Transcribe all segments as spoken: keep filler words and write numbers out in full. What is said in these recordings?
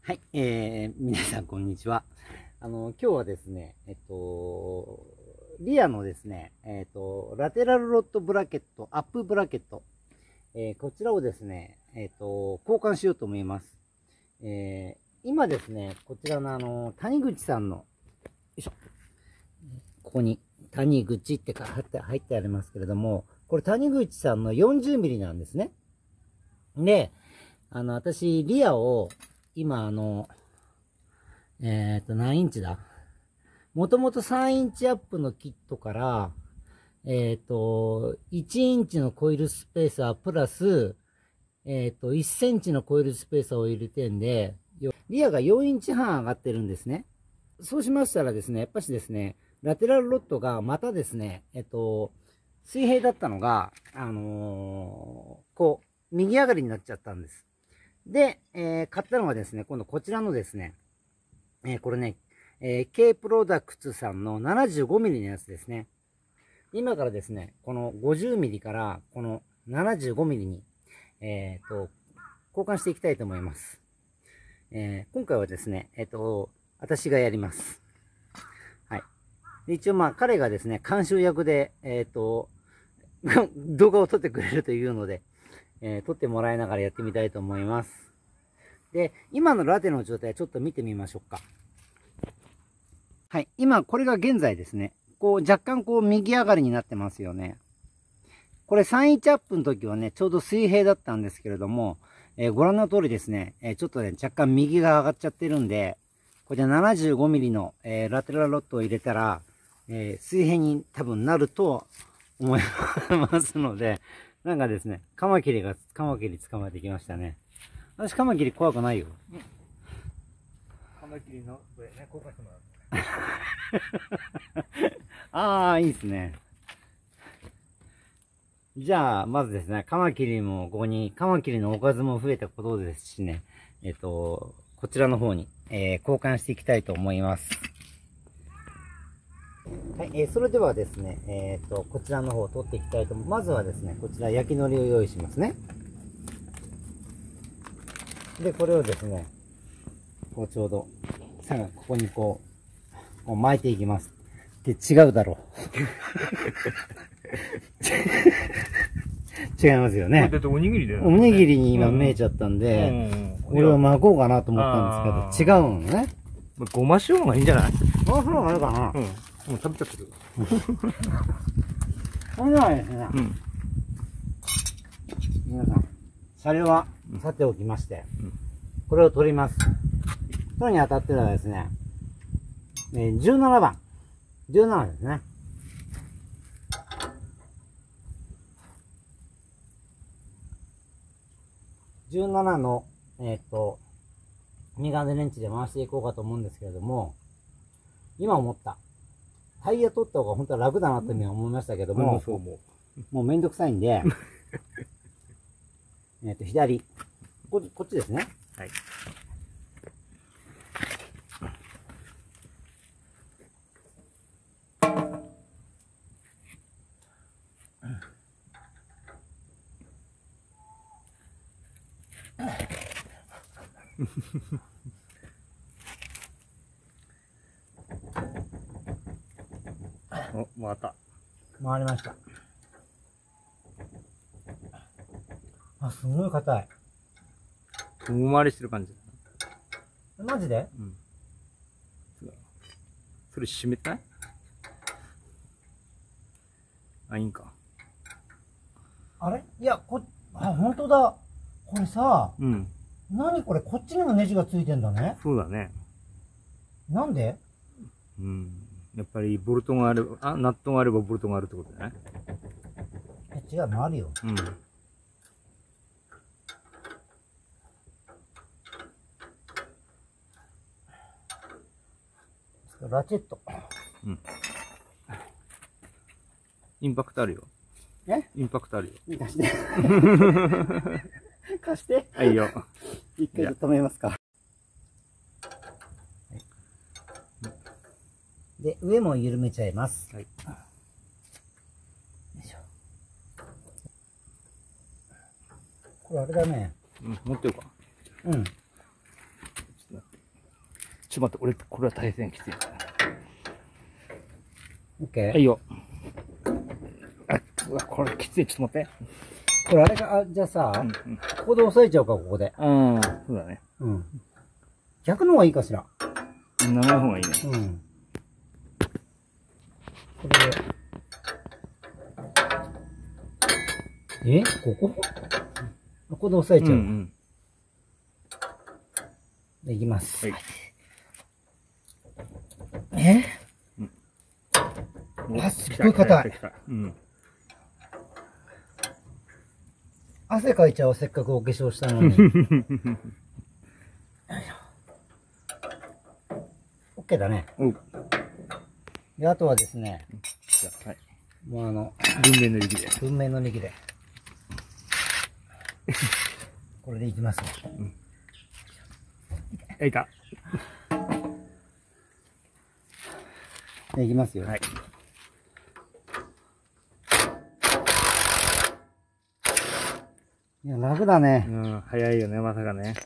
はい、えー、皆さんこんにちは。あの、今日はですね、えっと、リアのですね、えっと、ラテラルロッドブラケット、アップブラケット、えー、こちらをですね、えっと、交換しようと思います。えー、今ですね、こちらのあの、谷口さんの、よいしょ、ここに谷口ってか入って入ってありますけれども、これ谷口さんの よんじゅうミリ なんですね。で、あの、私、リアを、今、あの、えっと、何インチだもともとさんインチアップのキットから、えっと、いちインチのコイルスペーサープラス、えっと、いっセンチのコイルスペーサーを入れてんで、リアがよんインチはん上がってるんですね。そうしましたらですね、やっぱしですね、ラテラルロッドがまたですね、えっと、水平だったのが、あのー、こう、右上がりになっちゃったんです。で、えー、買ったのがですね、今度こちらのですね、えー、これね、えー、K プロダクツさんの ななじゅうごミリ のやつですね。今からですね、この ごじゅうミリ からこの ななじゅうごミリ に、えっと、交換していきたいと思います。えー、今回はですね、えっと、私がやります。はい。で一応まあ彼がですね、監修役で、えっと、動画を撮ってくれるというので、えー、撮ってもらいながらやってみたいと思います。で、今のラテの状態ちょっと見てみましょうか。はい。今、これが現在ですね。こう、若干こう、右上がりになってますよね。これさんインチアップの時はね、ちょうど水平だったんですけれども、えー、ご覧の通りですね、えー、ちょっとね、若干右が上がっちゃってるんで、これで ななじゅうごミリ の、えー、ラテラルロッドを入れたら、え水平に多分なると思いますので、なんかですね、カマキリが、カマキリ捕まえてきましたね。私カマキリ怖くないよ。 カマキリの上ね、交換してもらう。 ああ、いいですね。じゃあ、まずですね、カマキリもここに、カマキリのおかずも増えたことですしね、えっと、こちらの方に、えー、交換していきたいと思います。はい、えー、それではですね、えっと、こちらの方を取っていきたいと思います。まずはですね、こちら焼き海苔を用意しますね。で、これをですね、こうちょうど、さがここにこう、こう巻いていきます。で、違うだろう。違いますよね。 だっておにぎりだよね。 おにぎりに今見えちゃったんで、これを巻こうかなと思ったんですけど、違うのね。 ごま塩がいいんじゃない？ ごま塩があるかな？ うん。もう食べちゃってる。 それではですね、うん、皆さん、シャレはさておきまして、うん、これを取ります。取るにあたってはですね、えー、じゅうななばん。じゅうななですね。じゅうななの、えっと、メガネレンチで回していこうかと思うんですけれども、今思った。タイヤ取った方が本当は楽だなというふうに思いましたけども、うん、もう、もうめんどくさいんで、えっと、左。こ、こっちですね。はい。 お、回った。 回りました。あ、すごい硬い。 大回りしてる感じ。 マジで？うん。 それ締めたい？あ、いいんか。 あれ？いや、こ、あ、本当だ。これさ、 うん。 何これ、こっちにもネジがついてんだね。 そうだね。 なんで？ うん。やっぱりボルトがある、あ、ナットがあればボルトがあるってことだね。 え、違う、回るよ。うん。ラチェット。うん。 インパクトあるよ。 え？ インパクトあるよ。 貸して。貸して。 はいよ。 一回止めますか。で、上も緩めちゃいます。はい。よいしょ。これあれだね。 うん、持ってるか。 うん。 ちょっちょっと待って、俺、これは大変きつい。 オッケー。 はいよ。あ、うわ、これきつい。ちょっと待って。 これあれか、あ、じゃあさ、 うんうん、 ここで押さえちゃうか、ここで。 うん、そうだね。 うん。逆の方がいいかしら。 長い方がいいね。 うん。これで。えここここで押さえちゃう。うんうん、で、いきます。はい。え、うん、あ、すっごい硬い。うん、汗かいちゃう、せっかくお化粧したのに。オッケーだね。うん。で、あとはですね。じゃあ、はい。もうあの、 文面の力で。 文面の力で。これでいきますよ。うん。 いた。 で、いきますよ。はい。いや、楽だね。 うん、早いよね、まさかね。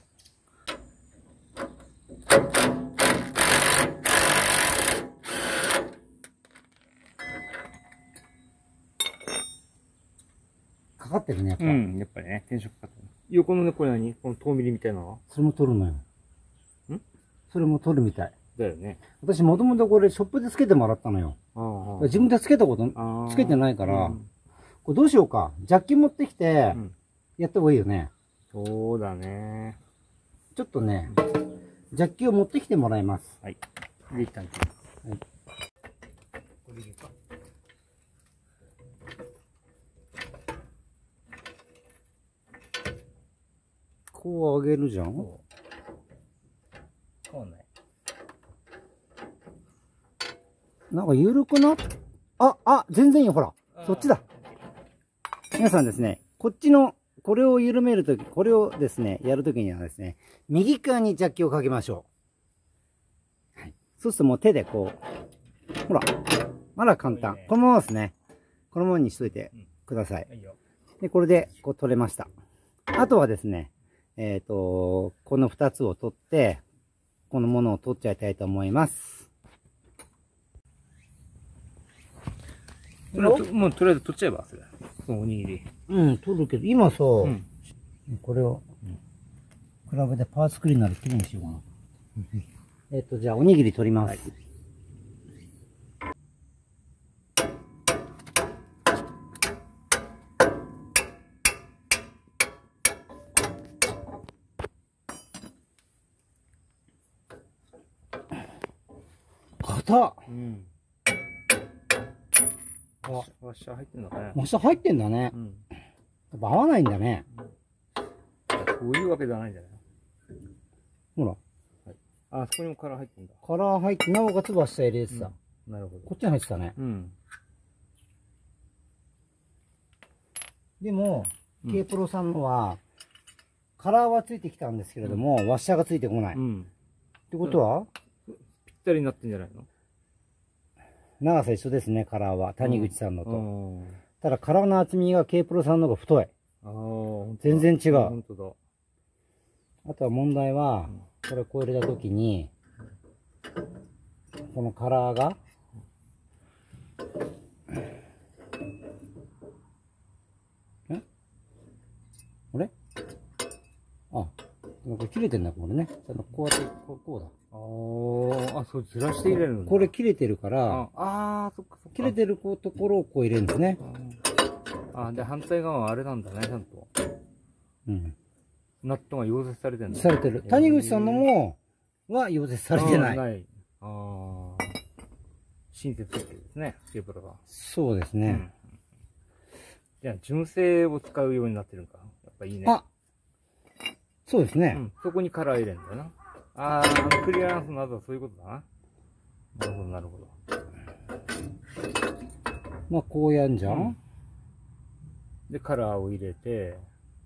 かかってるね、やっぱ。 うん、やっぱりね、テンションかかってる。横のね、これ何この遠ミリみたいなの？ それも取るのよ。ん？それも取るみたい。 だよね。 私、もともとこれ、ショップでつけてもらったのよ。ああ、自分でつけたこと、つけてないから、うん、これどうしようか。ジャッキ持ってきて、やった方がいいよね。 うん、そうだね。 ちょっとね、ジャッキを持ってきてもらいます。 はい。で、一旦。はい。これでいいか。 こう上げるじゃん。 変わんない。 なんか緩くなっ、あ、あ、全然いいよ、ほら。そっちだ。皆さんですね、こっちの、これを緩めるとき、これをですね、やるときにはですね、右側にジャッキをかけましょう。はい。そうするともう手でこう、ほら。まだ簡単。このままですね。このままにしといてください。で、これで、こう取れました。あとはですね、えっと、この二つを取って、このものを取っちゃいたいと思います。 もうとりあえず取っちゃえば、それ。そのおにぎり。 うん、取るけど、今さ、うん、これを、比べてパーツクリーナーできれいにしようかな。えっと、じゃあおにぎり取ります。はい、硬っ。うん。 あ、ワッシャー入ってんだね。 ワッシャー入ってんだね。うん。やっぱ合わないんだね。 そういうわけじゃないんじゃない？ ほら。 はい、あ、そこにもカラー入ってんだ。 カラー入って、なおかつワッシャー入れてた。 うん、なるほど。 こっちに入ってたね。うん。でも、うん、K プロさんのは、カラーはついてきたんですけれども、うん、ワッシャーがついてこない。うん。ってことは、 ぴったりになってんじゃないの？ 長さ一緒ですね、カラーは。谷口さんのと。うん、ただ、カラーの厚みが K プロさんの方が太い。あ、全然違う。本当だ。あとは問題は、これこう入れたときに、このカラーが、えあれあ、これ切れてんだ、これね。ちゃんとこうやって、こうこうだ。 ああ、そう、ずらして入れるんだ。 これ切れてるから、 ああ、そっかそっか。 切れてるところをこう入れるんですね。 ああ、で、反対側はあれなんだね、ちゃんと。うん。ナットが溶接されてるんだ。 されてる。谷口さんのも、は溶接されてない。ない。ああ。親切ですね、ケーブルが。 そうですね。うん、 じゃあ、純正を使うようになってるんか。やっぱいいね。あ、 そうですね。うん、 そこにカラー入れるんだよな。ああ、あのクリアランスの後はそういうことだな。なるほど、なるほど。 まあ、こうやんじゃん、うん、 で、カラーを入れて、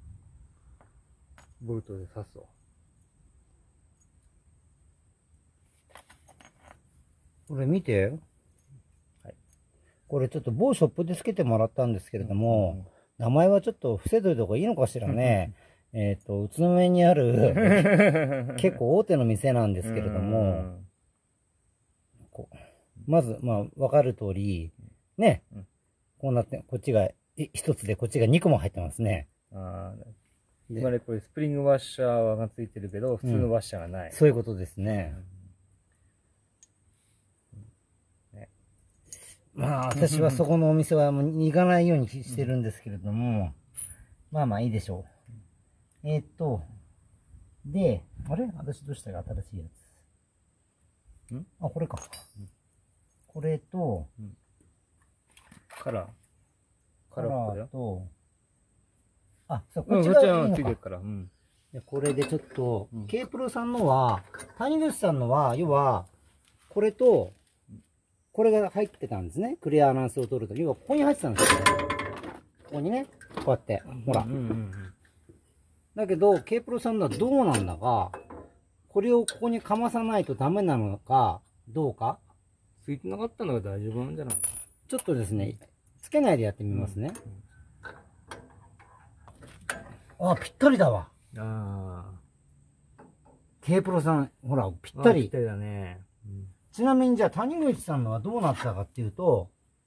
ボルトで刺すと。 これ見て。はい。これちょっと某ショップでつけてもらったんですけれども、うん、名前はちょっと伏せといた方がいいのかしらね。 えっと、宇都宮にある、結構大手の店なんですけれども、こうまず、まあ、わかる通り、ね、うん、こうなって、こっちが一つで、こっちが二個も入ってますね。ああ。 つまりこれスプリングワッシャーがついてるけど、普通のワッシャーがない。 うん、そういうことですね。うん、ね、まあ、私はそこのお店はもう行かないようにしてるんですけれども、まあまあいいでしょう。えー、っと、で、あれ私どうしたか新しいやつ。んあ、これか。うん、これと、うん、 カラーカラーと、あ、そう、 こっちがいいのか。ついてるから。うん。 これでちょっと、うん、K プロさんのは、谷口さんのは、要は、これと、これが入ってたんですね。クリアアナウンスを取るとき。要は、ここに入ってたんですよ。ここにね、こうやって。ほら。だけど、K プロさんのはどうなんだか、これをここにかまさないとダメなのか、どうか。 ついてなかったのが大丈夫なんじゃないの？ ちょっとですね、つけないでやってみますね。うんうん、あ、ぴったりだわ。ああ。K プロさん、ほら、ぴったり。 ぴったりだね。 うん、ちなみにじゃあ、谷口さんのはどうなったかっていうと、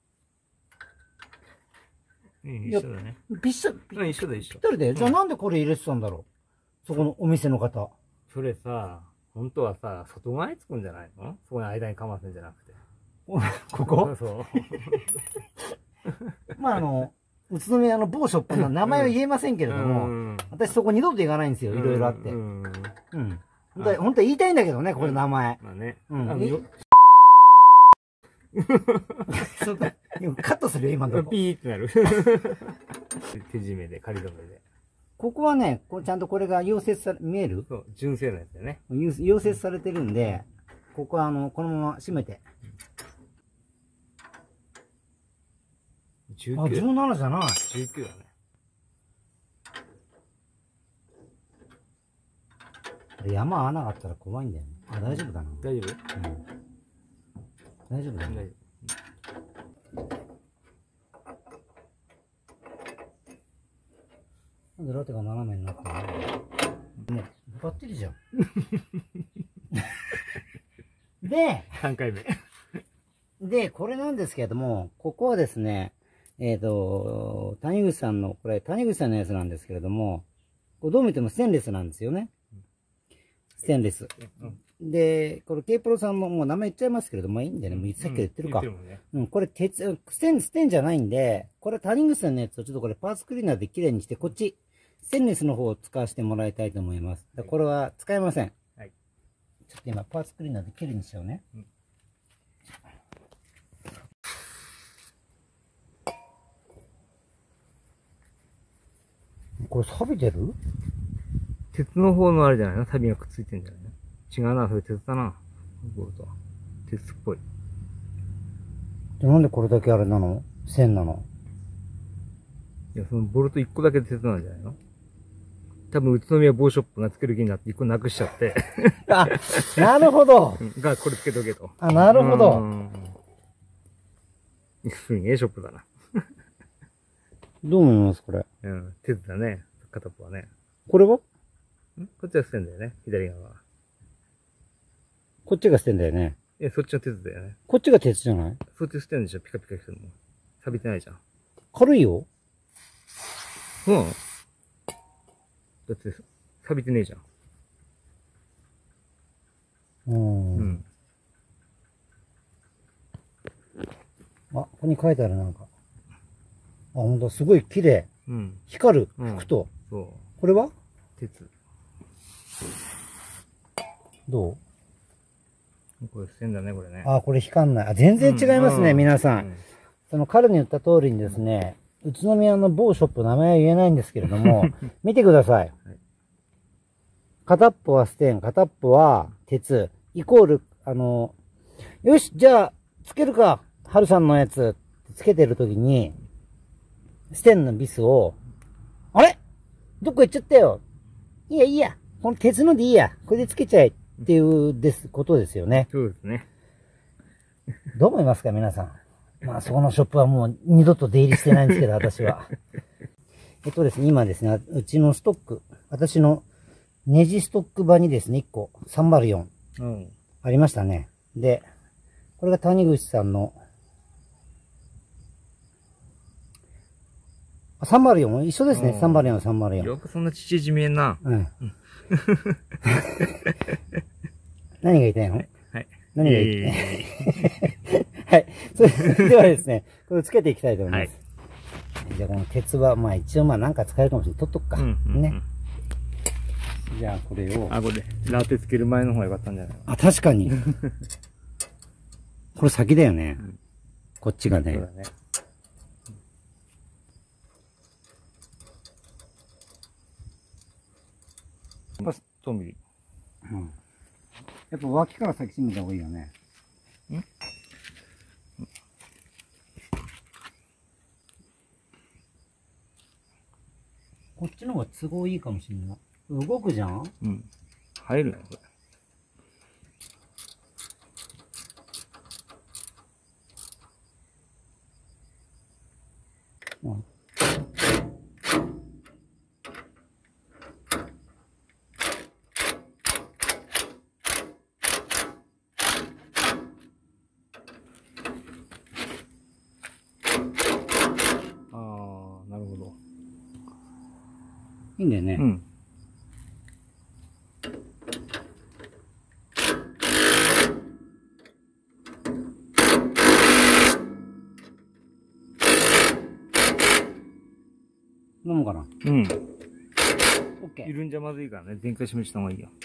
うん、一緒だね。 ぴっしゃ、 うん、一緒だ、一緒。 ぴったりだよ。じゃあなんでこれ入れてたんだろう、そこのお店の方。 それさ、本当はさ、外側につくんじゃないの？そこに間にかますんじゃなくて。 ここそう。 まあ、あの、宇都宮の某ショップの名前は言えませんけれども、うん、私そこ二度と行かないんですよ。いろいろあって。うん。うん。本当は、本当は言いたいんだけどね、これ名前。まあね。うん。そうだ。カットするよ、今のとこ。 ピーってなる。手締めで、仮止めで。 ここはね、こちゃんとこれが溶接され、見える？ そう、純正のやつだよね。 溶接されてるんで、ここはあの、このまま閉めて。じゅうきゅう。あ、じゅうななじゃない。 じゅうきゅうだね。 山合わなかったら怖いんだよね。あ、大丈夫だな。 大丈夫？うん。 大丈夫だね。大丈夫。なんでラテが斜めになったの？ね、バッテリーじゃん。で、 さんかいめ。 で、これなんですけれども、ここはですね、えっと、谷口さんの、これ、谷口さんのやつなんですけれども、これどう見てもステンレスなんですよね。ステンレス。うん、で、これ K プロさんももう名前言っちゃいますけれども、いいんだよね。もうさっき言ってるか。うん、ね、うん、これ鉄、ステン、ステンじゃないんで、これ谷口さんのやつをちょっとこれパーツクリーナーで綺麗にして、こっち、ステンレスの方を使わせてもらいたいと思います。はい、これは使えません。はい。ちょっと今、パーツクリーナーで綺麗にしちゃうね。うん、これ錆びてる？ 鉄の方のあれじゃないの？錆がくっついてんじゃないの？違うな、それ鉄だな。鉄っぽい。 で、なんでこれだけあれなの？線なの？ いや、そのボルトいっこだけ鉄なんじゃないの？多分宇都宮某ショップがつける気になっていっこなくしちゃって。 あ、なるほど。 が、これつけとけと。 あ、なるほど。 すげえショップだな。 どう思いますこれ？ うん、鉄だね。片っぽはね。 これは？ん？ こっちは捨てんだよね。左側は。 こっちが捨てんだよね。 いや、そっちの鉄だよね。 こっちが鉄じゃない？ そっち捨てんでしょ。ピカピカしてるの。錆びてないじゃん。 軽いよ。 うん。だって、錆びてねえじゃん。うん。うん。 あ、ここに書いてあるなんか。あ、ほんとすごい綺麗。うん。光る。服と。うん、そう。これは？ 鉄。 どう？ これ捨てんだね、これね。 あ、これ光んない。あ、全然違いますね、うん、皆さん。うん、その彼に言った通りにですね、宇都宮の某ショップ、名前は言えないんですけれども、見てください。はい、片っぽはステン、片っぽは鉄、イコール、あの、よし、じゃあ、つけるか、ハルさんのやつ、つけてるときに、ステンのビスを、あれどっか行っちゃったよ。いいや、いいや。この鉄のでいいや。これでつけちゃえっていうです、ことですよね。 そうですね。 どう思いますか、皆さん。まあ、そこのショップはもう二度と出入りしてないんですけど、私は。 えっとですね、今ですね、うちのストック、私のネジストック場にですね、いっこさんまるよんうん。 ありましたね。で、これが谷口さんのさんまるよん一緒ですね。さんまるよん、さんまるよん。 よくそんなちちじ見えんな。 うん。何が言いたいの？ はい。はい。 何が言いたいはい。それではですね、これをつけていきたいと思います。はい、じゃあこの鉄は、まあ一応まあなんか使えるかもしれない。取っとくか。うんうんうん、ね。じゃあこれを。 あ、これ、ラテつける前の方が良かったんじゃないの？ あ、確かに。これ先だよね。うん、こっちがね。そうだね。 やっぱ、トミリ。 うん。やっぱ脇から先締めた方がいいよね。ん？こっちの方が都合いいかもしれない。動くじゃん？ うん。入るね、これ。うん。いいんだよね。うん。飲むかな？うん。オッケー。 いるんじゃまずいからね。全開閉めした方がいいよ。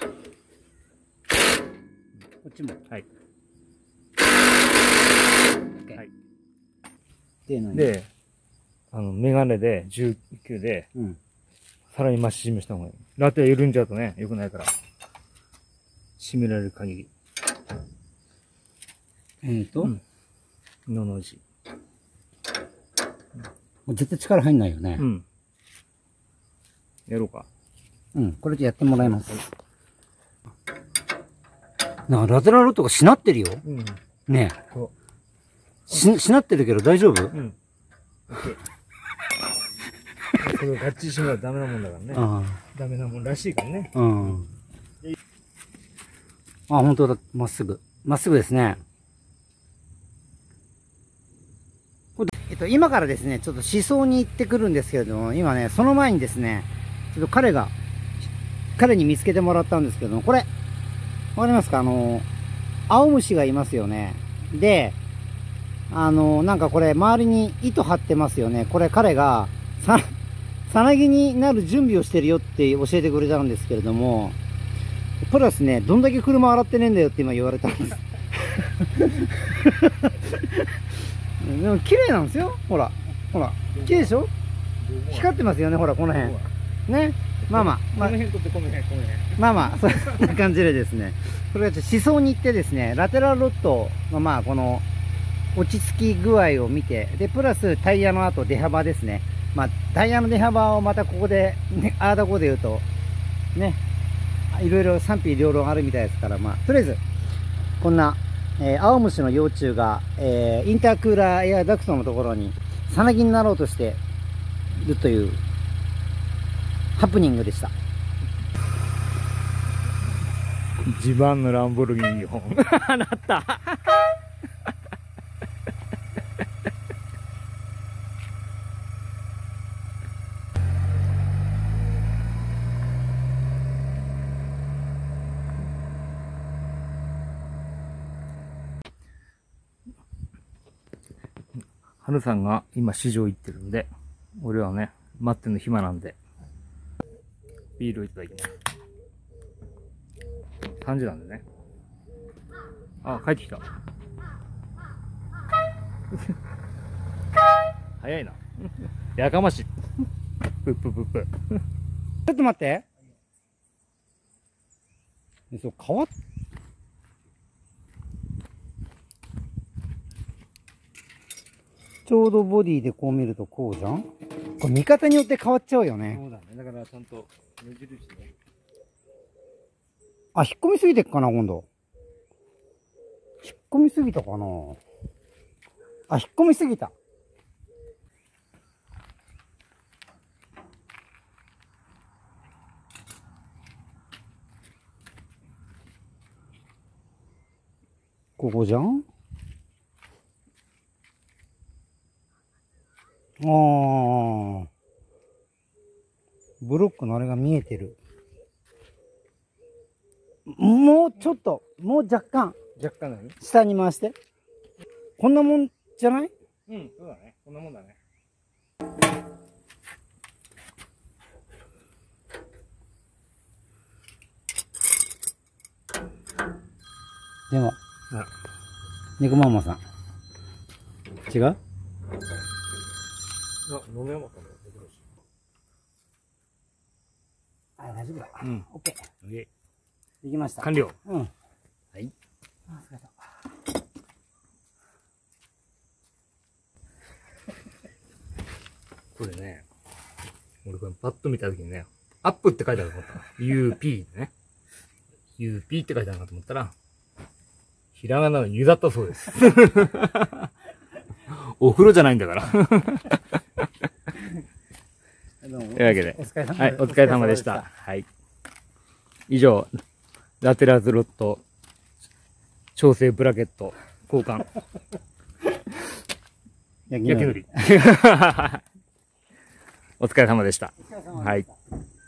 こっちも。 はい。 オッケー。はい。 で、あの、メガネでじゅうきゅうで、うん。さらに増し締めした方がいい。ラテ緩んじゃうとね、良くないから。締められる限り。 えっと、うん。 のの字。 もう絶対力入んないよね。 うん。やろうか。 うん。これでやってもらいます。なんかラテラルロットがしなってるよ。うん。ねえ。そう。し、しなってるけど大丈夫？うん。オッケー。 これをガッチリ締めたらダメなもんだからね。ああ。ダメなもんらしいからね。 うん。あ、本当だ。まっすぐ。まっすぐですね。えっと、今からですね、ちょっと思想に行ってくるんですけれども、今ね、その前にですね、ちょっと彼が、彼に見つけてもらったんですけども、これ、わかりますか？あの、青虫がいますよね。で、あの、なんかこれ、周りに糸張ってますよね。これ彼が、さ、さなぎになる準備をしてるよって教えてくれたんですけれども、プラスね、どんだけ車洗ってねえんだよって今言われたんです。でも綺麗なんですよ。ほら。ほら。綺麗でしょ？光ってますよね。ほら、この辺。ね。まあまあ。まあ、まあまあ、そんな感じでですね。これが思想に行ってですね、ラテラルロットのまあ、この、落ち着き具合を見て、で、プラスタイヤの後出幅ですね。まあ、タイヤの出幅をまたここで、ね、あーだこで言うと、ね、いろいろ賛否両論あるみたいですから、まあ、とりあえず、こんな、えー、青虫の幼虫が、えー、インタークーラーエアダクトのところに、さなぎになろうとしているという、ハプニングでした。 自慢のランボルギーニ本。なった。はるさんが今市場行ってるんで、俺はね、待ってんの暇なんで、ビールをいただきます。さんじなんでね。あ、帰ってきた。早いな。やかましい。ぷっぷぷっぷ。 ちょっと待って。そう、変わっちょうどボディでこう見るとこうじゃん？これ見方によって変わっちゃうよね。 そうだね。だからちゃんと目印ね。 あ、引っ込みすぎてっかな、今度。引っ込みすぎたかな。あ、引っ込みすぎた。 ここじゃん。ああ。ブロックのあれが見えてる。もうちょっと、もう若干。 若干何？ 下に回して。こんなもんじゃない？ うん、そうだね。こんなもんだね。 でも、猫ママさん。違う？あ、 飲めなかったんだよ。 あ、大丈夫だ。 うん。 オッケー。 できました。 完了。 うん。 はい。 あ、疲れた。 これね、俺これパッと見たときにね、アップって書いてあると思った。ユーピー ね。ユーピー って書いてあるなと思ったら、ひらがなの湯だったそうです。お風呂じゃないんだから。というわけで、はい、お疲れ様でした。はい。以上、ラテラズロット調整ブラケット交換。焼きのり。お疲れ様でした。はい。